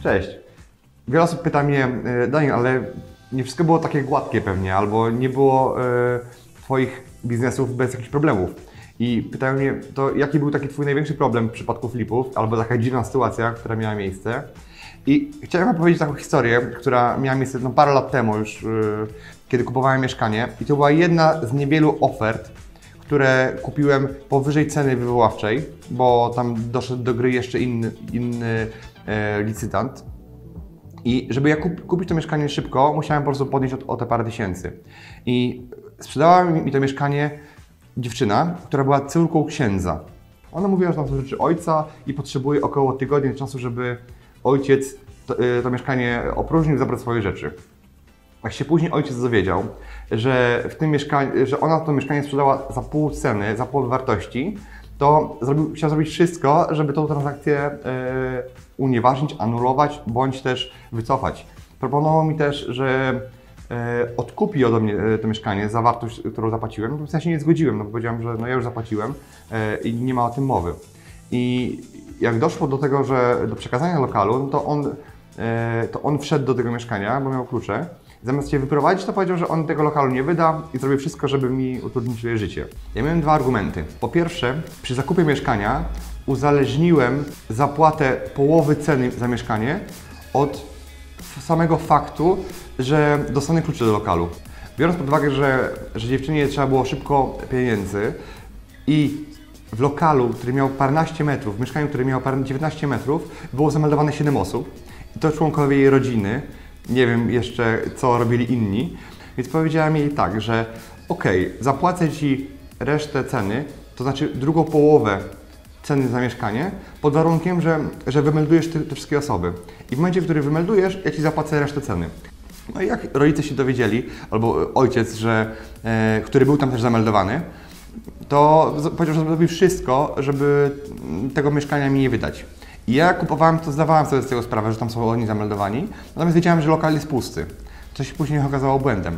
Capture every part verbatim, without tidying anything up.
Cześć. Wiele osób pyta mnie, Daniel, ale nie wszystko było takie gładkie pewnie, albo nie było e, Twoich biznesów bez jakichś problemów. I pytają mnie, to jaki był taki Twój największy problem w przypadku flipów, albo taka dziwna sytuacja, która miała miejsce. I chciałem Wam powiedzieć taką historię, która miała miejsce no, parę lat temu już, yy, kiedy kupowałem mieszkanie. I to była jedna z niewielu ofert, które kupiłem powyżej ceny wywoławczej, bo tam doszedł do gry jeszcze inny, inny e, licytant. I żeby ja kup, kupić to mieszkanie szybko, musiałem po prostu podnieść o, o te parę tysięcy. I sprzedała mi to mieszkanie dziewczyna, która była córką księdza. Ona mówiła, że tam są rzeczy ojca i potrzebuje około tygodnia czasu, żeby ojciec to, to mieszkanie opróżnił i zabrał swoje rzeczy. Jak się później ojciec dowiedział, że, w tym mieszkaniu, że ona to mieszkanie sprzedała za pół ceny, za pół wartości, to zrobił, chciał zrobić wszystko, żeby tą transakcję e, unieważnić, anulować bądź też wycofać. Proponował mi też, że e, odkupi ode mnie to mieszkanie za wartość, którą zapłaciłem. W sensie nie zgodziłem, no bo powiedziałem, że no ja już zapłaciłem e, i nie ma o tym mowy. I jak doszło do tego, że do przekazania lokalu, no to on, e, to on wszedł do tego mieszkania, bo miał klucze. Zamiast się wyprowadzić, to powiedział, że on tego lokalu nie wyda i zrobi wszystko, żeby mi utrudnić swoje życie. Ja miałem dwa argumenty. Po pierwsze, przy zakupie mieszkania uzależniłem zapłatę połowy ceny za mieszkanie od samego faktu, że dostanę klucze do lokalu. Biorąc pod uwagę, że, że dziewczynie trzeba było szybko pieniędzy i w lokalu, który miał paręnaście metrów, w mieszkaniu, które miało dziewiętnaście metrów, było zameldowane siedem osób. I to członkowie jej rodziny. Nie wiem jeszcze, co robili inni, więc powiedziałem jej tak, że okej, okay, zapłacę Ci resztę ceny, to znaczy drugą połowę ceny za mieszkanie, pod warunkiem, że, że wymeldujesz te, te wszystkie osoby. I w momencie, w którym wymeldujesz, ja Ci zapłacę resztę ceny. No i jak rodzice się dowiedzieli, albo ojciec, że, e, który był tam też zameldowany, to powiedział, że zrobi wszystko, żeby tego mieszkania mi nie wydać. I ja jak kupowałem, to zdawałem sobie z tego sprawę, że tam są oni zameldowani, natomiast wiedziałem, że lokal jest pusty, co się później okazało błędem.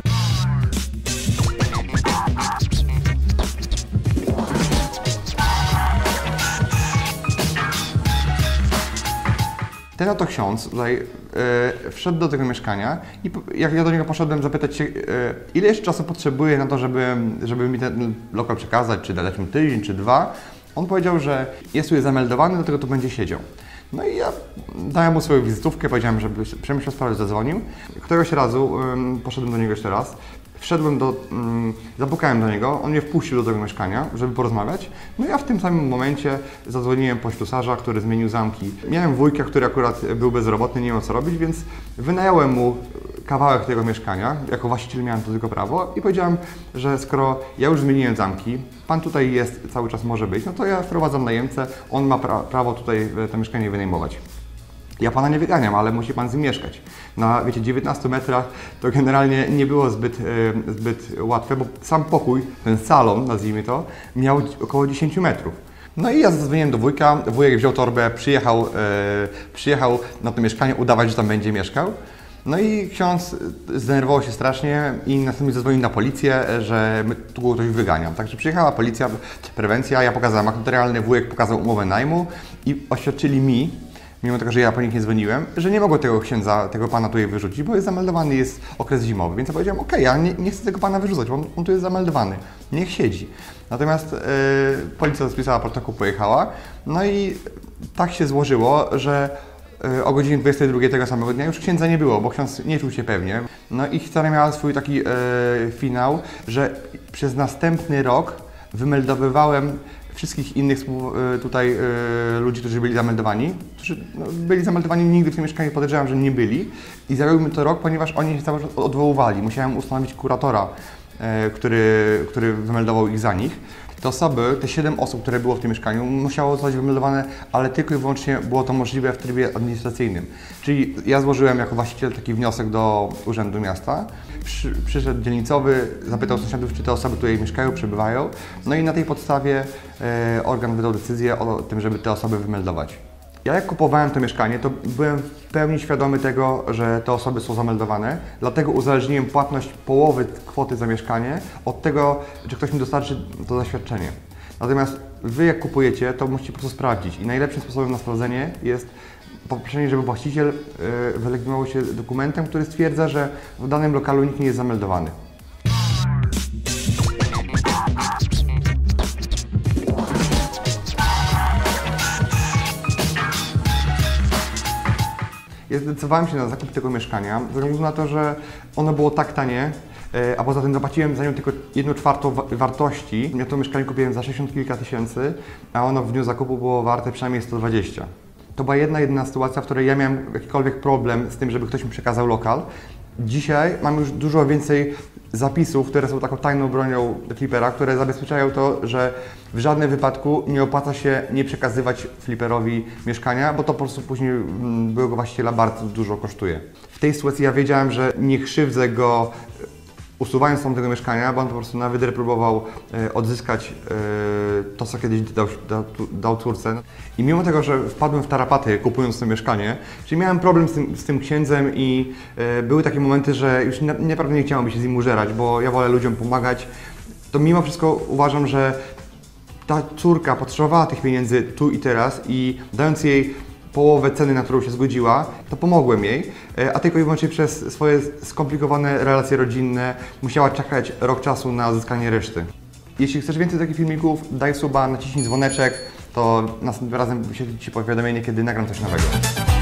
Ten oto ksiądz tutaj e, wszedł do tego mieszkania i jak ja do niego poszedłem zapytać się, e, ile jeszcze czasu potrzebuję na to, żeby, żeby mi ten lokal przekazać, czy dać mi tydzień, czy dwa, on powiedział, że jest tu zameldowany, dlatego tu będzie siedział. No i ja dałem mu swoją wizytówkę, powiedziałem, żeby przemyślał sprawę, zadzwonił. Któregoś razu um, poszedłem do niego jeszcze raz, wszedłem do, um, zapukałem do niego, on mnie wpuścił do tego mieszkania, żeby porozmawiać. No i ja w tym samym momencie zadzwoniłem po ślusarza, który zmienił zamki. Miałem wujka, który akurat był bezrobotny, nie miał co robić, więc wynająłem mu kawałek tego mieszkania, jako właściciel miałem to tylko prawo i powiedziałem, że skoro ja już zmieniłem zamki, pan tutaj jest, cały czas może być, no to ja wprowadzam najemcę, on ma pra prawo tutaj to mieszkanie wynajmować. Ja pana nie wyganiam, ale musi pan z nim mieszkać. Na, wiecie, dziewiętnastu metrach to generalnie nie było zbyt, e, zbyt łatwe, bo sam pokój, ten salon, nazwijmy to, miał około dziesięć metrów. No i ja zadzwoniłem do wujka, wujek wziął torbę, przyjechał, e, przyjechał na to mieszkanie, udawać, że tam będzie mieszkał. No i ksiądz zdenerwował się strasznie i następnie zadzwonił na policję, że tu ktoś wygania. Także przyjechała policja, prewencja, ja pokazałem akt notarialny, wujek pokazał umowę najmu i oświadczyli mi, mimo tego, że ja po nich nie dzwoniłem, że nie mogą tego księdza, tego pana tutaj wyrzucić, bo jest zameldowany, jest okres zimowy. Więc ja powiedziałem, okej, okay, ja nie, nie chcę tego pana wyrzucać, bo on, on tu jest zameldowany, niech siedzi. Natomiast yy, policja spisała protokół, pojechała, no i tak się złożyło, że o godzinie dwudziestej drugiej tego samego dnia już księdza nie było, bo ksiądz nie czuł się pewnie. No i historia miała swój taki e, finał, że przez następny rok wymeldowywałem wszystkich innych e, tutaj e, ludzi, którzy byli zameldowani, którzy no, byli zameldowani, nigdy w tym mieszkaniu podejrzewam, że nie byli i zajął mi to rok, ponieważ oni się cały czas odwoływali. Musiałem ustanowić kuratora, e, który, który wymeldował ich za nich. Te osoby, te siedem osób, które było w tym mieszkaniu, musiało zostać wymeldowane, ale tylko i wyłącznie było to możliwe w trybie administracyjnym. Czyli ja złożyłem jako właściciel taki wniosek do Urzędu Miasta, Przy, przyszedł dzielnicowy, zapytał sąsiadów, czy te osoby tutaj mieszkają, przebywają, no i na tej podstawie e, organ wydał decyzję o tym, żeby te osoby wymeldować. Ja jak kupowałem to mieszkanie, to byłem w pełni świadomy tego, że te osoby są zameldowane, dlatego uzależniłem płatność połowy kwoty za mieszkanie od tego, czy ktoś mi dostarczy to zaświadczenie. Natomiast Wy jak kupujecie, to musicie po prostu sprawdzić i najlepszym sposobem na sprawdzenie jest poproszenie, żeby właściciel yy, wylegitymował się dokumentem, który stwierdza, że w danym lokalu nikt nie jest zameldowany. Ja zdecydowałem się na zakup tego mieszkania ze względu na to, że ono było tak tanie, a poza tym zapłaciłem za nią tylko jedną czwartą wa wartości. Ja to mieszkanie kupiłem za sześćdziesiąt kilka tysięcy, a ono w dniu zakupu było warte przynajmniej sto dwadzieścia. To była jedna, jedyna sytuacja, w której ja miałem jakikolwiek problem z tym, żeby ktoś mi przekazał lokal. Dzisiaj mam już dużo więcej zapisów, które są taką tajną bronią flipera, które zabezpieczają to, że w żadnym wypadku nie opłaca się nie przekazywać fliperowi mieszkania, bo to po prostu później byłego właściciela bardzo dużo kosztuje. W tej sytuacji ja wiedziałem, że nie krzywdzę go usuwając stąd tego mieszkania, bo on po prostu na wydrę próbował e, odzyskać e, to, co kiedyś dał, dał, dał córce. I mimo tego, że wpadłem w tarapaty kupując to mieszkanie, czyli miałem problem z tym, z tym księdzem i e, były takie momenty, że już na, naprawdę nie chciało mi się z nim użerać, bo ja wolę ludziom pomagać, to mimo wszystko uważam, że ta córka potrzebowała tych pieniędzy tu i teraz i dając jej połowę ceny, na którą się zgodziła, to pomogłem jej, a tylko i wyłącznie przez swoje skomplikowane relacje rodzinne musiała czekać rok czasu na uzyskanie reszty. Jeśli chcesz więcej takich filmików, daj suba, naciśnij dzwoneczek, to następnym razem wyświetli Ci powiadomienie, kiedy nagram coś nowego.